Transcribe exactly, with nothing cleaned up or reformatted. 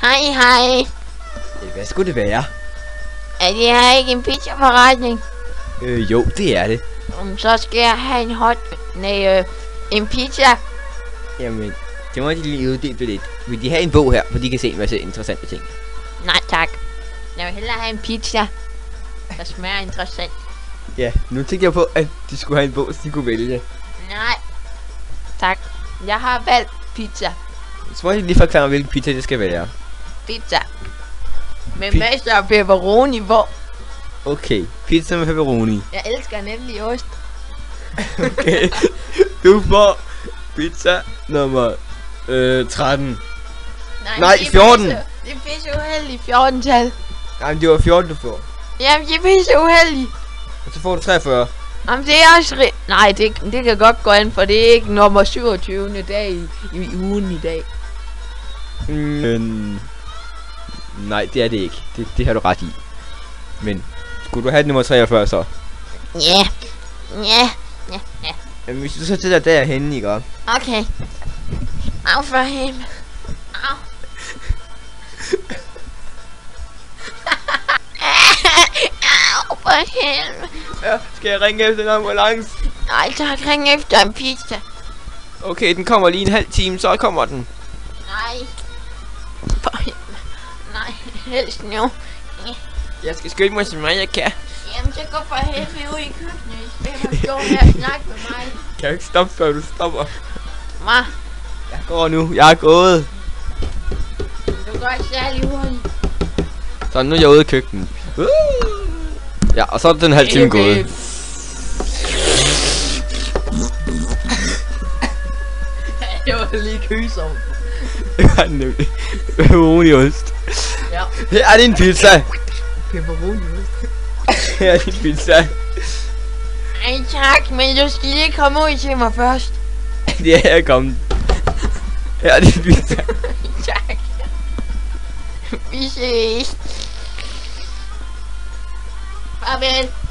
Hej, hej. Hvad skulle det være? Er det her ikke en pizzaforretning? Øh, jo, det er det. Um, så skal jeg have en hot... Nej, øh, en pizza. Jamen, det må de lige uddybe lidt. Vil de have en bog her, hvor de kan se en masse interessante ting? Nej, tak. Jeg vil hellere have en pizza, der smager interessant. Ja, nu tænker jeg på, at de skulle have en bog, så de kunne vælge. Nej, tak. Jeg har valgt pizza. Så må de lige forklare, hvilken pizza det skal være. Pizza. Med Pi- masser af pepperoni på. Okay, pizza med pepperoni. Jeg elsker nemlig ost. Okay, du får pizza nummer øh, tretten. Nej, det er fjorten. pisse- Det er pisse uheldigt, fjorten-tal. Nej, men det var fjorten, du får. Jamen, det er pisse uheldigt. Og så får du treogfyrre. Jamen, det er også... Ri- Nej, det, det kan godt gå an, for det er ikke nummer syvogtyvende dag i, i ugen i dag. Mm, nej, det er det ikke. Det, det har du ret i. Men skulle du have nummer treogfyrre så? Ja. Ja. Ja. Ja. Jamen, hvis du så sidder derhenne, ikke? Okay. Af for helvede. Au. Au for helvede. Ja, skal jeg ringe efter en ambulance? Nej, tak, ring efter en pizza. Okay, den kommer lige en halv time, så kommer den. Nej. For helvede. Nej, helst nu. Jeg skal skynde mig så meget jeg kan. Jamen, så gå for helvede ud i køkkenet. I stedet for at stå her og snakke med mig. Kan jeg ikke stoppe, før du stopper? Hva? Jeg går nu. Jeg er gået. Du går ikke særlig hurtigt. Så nu er jeg ude i køkkenet. Uh! Ja, og så er den halv time gået. Det var lige køsovn. Det var den nemlig. Pepperoni-ost. Ja. Her er din pizza. Pepperoni-ost. Her er din pizza. Ej tak, men du skal lige komme ud til mig først. Det er her kommet. Her er din pizza. Tak. Vi ses. Farvel.